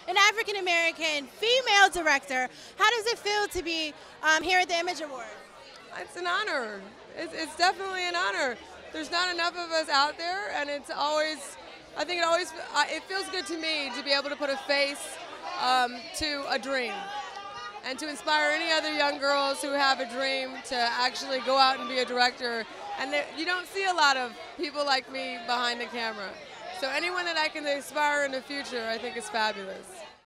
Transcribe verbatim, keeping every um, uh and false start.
an African-American female director. How does it feel to be um, here at the Image Awards? It's an honor. It's, it's definitely an honor. There's not enough of us out there, and it's always, I think it always, it feels good to me to be able to put a face um, to a dream and to inspire any other young girls who have a dream to actually go out and be a director. And there, you don't see a lot of people like me behind the camera. So anyone that I can inspire in the future, I think is fabulous.